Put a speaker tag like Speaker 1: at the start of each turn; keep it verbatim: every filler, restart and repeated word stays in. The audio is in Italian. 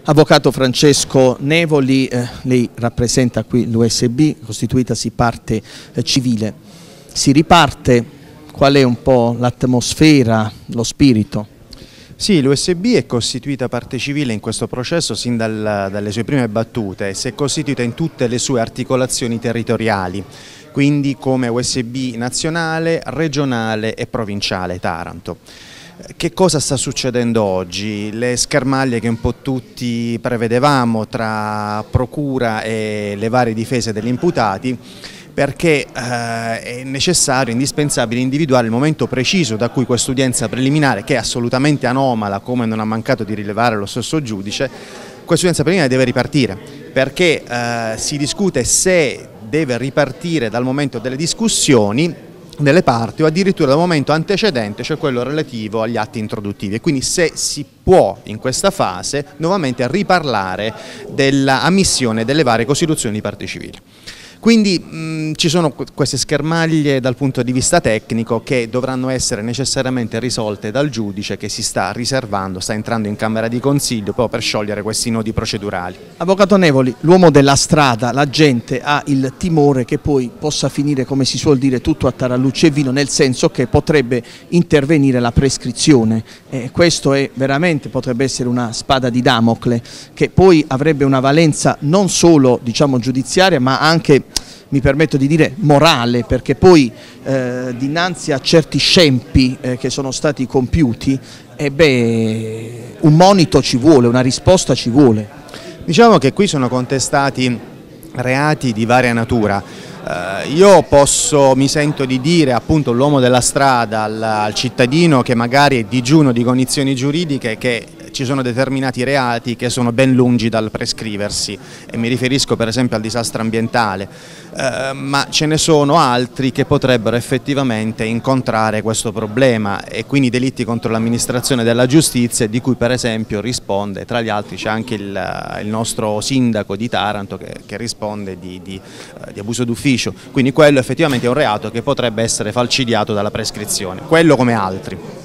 Speaker 1: Avvocato Francesco Nevoli, eh, lei rappresenta qui l'U S B, costituitasi parte eh, civile. Si riparte, qual è un po' l'atmosfera, lo spirito?
Speaker 2: Sì, l'U S B è costituita parte civile in questo processo sin dal, dalle sue prime battute, si è costituita in tutte le sue articolazioni territoriali, quindi come U S B nazionale, regionale e provinciale Taranto. Che cosa sta succedendo oggi? Le schermaglie che un po' tutti prevedevamo tra procura e le varie difese degli imputati, perché eh, è necessario, indispensabile individuare il momento preciso da cui quest'udienza preliminare, che è assolutamente anomala, come non ha mancato di rilevare lo stesso giudice, quest'udienza preliminare deve ripartire, perché eh, si discute se deve ripartire dal momento delle discussioni delle parti o addirittura dal momento antecedente, cioè quello relativo agli atti introduttivi, e quindi se si può in questa fase nuovamente riparlare dell'ammissione delle varie costituzioni di parte civile. Quindi mh, ci sono queste schermaglie dal punto di vista tecnico che dovranno essere necessariamente risolte dal giudice, che si sta riservando, sta entrando in Camera di Consiglio proprio per sciogliere questi nodi procedurali.
Speaker 1: Avvocato Nevoli, l'uomo della strada, la gente ha il timore che poi possa finire, come si suol dire, tutto a tarallucce e vino, nel senso che potrebbe intervenire la prescrizione. Eh, questo è veramente, potrebbe essere una spada di Damocle, che poi avrebbe una valenza non solo, diciamo, giudiziaria, ma anche, mi permetto di dire, morale, perché poi eh, dinanzi a certi scempi eh, che sono stati compiuti, eh beh, un monito ci vuole, una risposta ci vuole.
Speaker 2: Diciamo che qui sono contestati reati di varia natura. Uh, io posso, mi sento di dire appunto l'uomo della strada al, al cittadino che magari è digiuno di cognizioni giuridiche, che ci sono determinati reati che sono ben lungi dal prescriversi, e mi riferisco per esempio al disastro ambientale, uh, ma ce ne sono altri che potrebbero effettivamente incontrare questo problema, e quindi delitti contro l'amministrazione della giustizia, di cui per esempio risponde, tra gli altri c'è anche il, il nostro sindaco di Taranto che, che risponde di, di, uh, di abuso d'ufficio. Quindi quello effettivamente è un reato che potrebbe essere falcidiato dalla prescrizione, quello come altri.